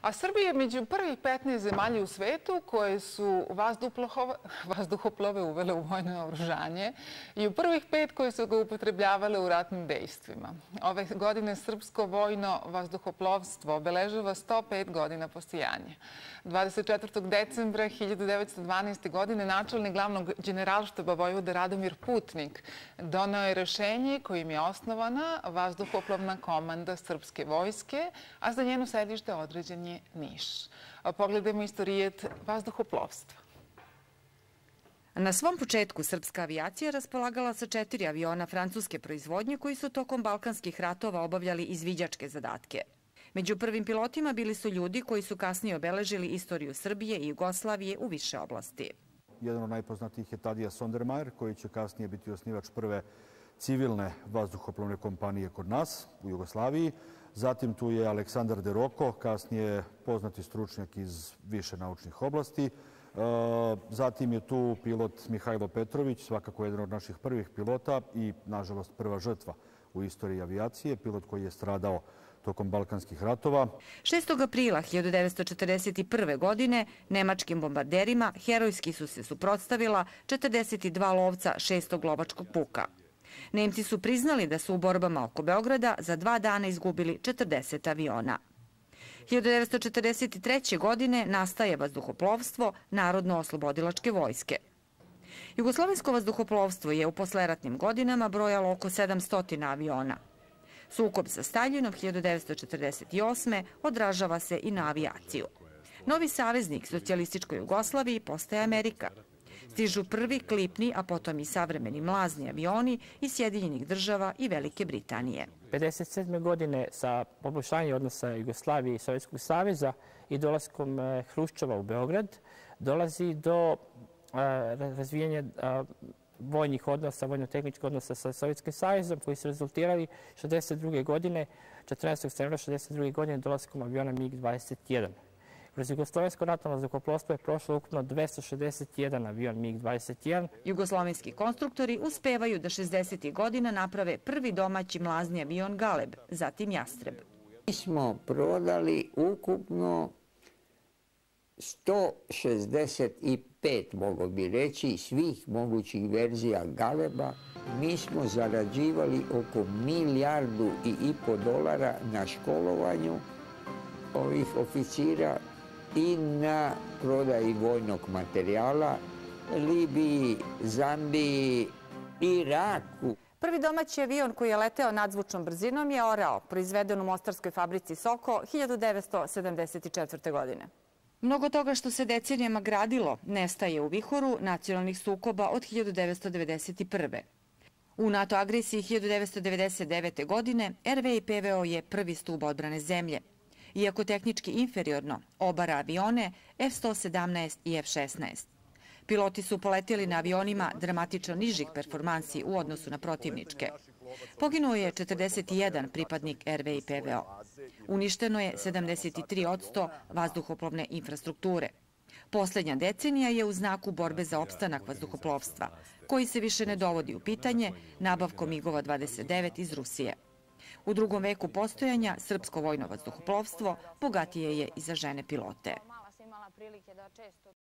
A Srbija je među prvih 15 zemalja u svetu koje su vazduhoplove uvele u vojno naoružanje i u prvih 5 koje su ga upotrebljavale u ratnim dejstvima. Ove godine srpsko vojno vazduhoplovstvo obeležava 105 godina postojanja. 24. decembra 1912. godine načelnik glavnog generalštaba Vojvode Radomir Putnik doneo je rešenje kojim je osnovana vazduhoplovna komanda srpske vojske, a za njeno sedište određen je Niš. Pogledajmo istorijet vazduhoplovstva. Na svom početku srpska avijacija raspolagala sa 4 aviona francuske proizvodnje koji su tokom balkanskih ratova obavljali izviđačke zadatke. Među prvim pilotima bili su ljudi koji su kasnije obeležili istoriju Srbije i Jugoslavije u više oblasti. Jedan od najpoznatijih je Tadija Sondermajer, koji će kasnije biti osnivač prve civilne vazduhoplovne kompanije kod nas, u Jugoslaviji. Zatim tu je Aleksandar De Roko, kasnije poznati stručnjak iz više naučnih oblasti. Zatim je tu pilot Mihajlo Petrović, svakako jedan od naših prvih pilota i, nažalost, prva žrtva u istoriji avijacije, pilot koji je stradao tokom balkanskih ratova. 6. aprila 1941. godine nemačkim bombarderima herojski su se suprotstavila 42 lovca 6. lovačkog puka. Nemci su priznali da su u borbama oko Beograda za 2 dana izgubili 40 aviona. 1943. godine nastaje vazduhoplovstvo Narodno-oslobodilačke vojske. Jugoslovensko vazduhoplovstvo je u posleratnim godinama brojalo oko 700 aviona. Sukob sa Staljinom 1948. odražava se i na avijaciju. Novi saveznik socijalističkoj Jugoslaviji postaje Amerika. Stižu prvi klipni, a potom i savremeni mlazni avioni iz Sjedinjenih država i Velike Britanije. 1957. godine sa poboljšanjem odnosa Jugoslavije i Sovjetskog saveza i dolaskom Hruščova u Beograd dolazi do razvijanja vojnih odnosa, vojno-tehničkih odnosa sa Sovjetskim savezom koji su rezultirali 1962. godine, 14. septembra 1962. godine dolaskom aviona MiG-21. Kroz Jugoslovensko ratno vazduhoplovstvo je prošlo ukupno 261 avion MiG-21. Jugoslovenski konstruktori uspevaju da 60. godina naprave prvi domaći mlazni avion Galeb, zatim Jastreb. Mi smo prodali ukupno 165, mogu bi reći, svih mogućih verzija Galeba. Mi smo zarađivali oko $1,5 milijardu na školovanju ovih oficira i na prodaji vojnog materijala Libiji, Zambiji, Iraku. Prvi domaći avion koji je leteo nadzvučnom brzinom je Orao, proizveden u mostarskoj fabrici Soko 1974. godine. Mnogo toga što se decenijama gradilo nestaje u vihoru nacionalnih sukoba od 1991. U NATO agresiji 1999. godine RV i PVO je prvi stub odbrane zemlje. Iako tehnički inferiorno, obara avione F-117 i F-16. Piloti su poletjeli na avionima dramatično nižih performansi u odnosu na protivničke. Poginuo je 41 pripadnik RV i PVO. Uništeno je 73% vazduhoplovne infrastrukture. Poslednja decenija je u znaku borbe za opstanak vazduhoplovstva, koji se više ne dovodi u pitanje nabavkom MiG-ova 29 iz Rusije. U drugom veku postojanja srpsko vojno vazduhoplovstvo bogatije je i za žene pilote.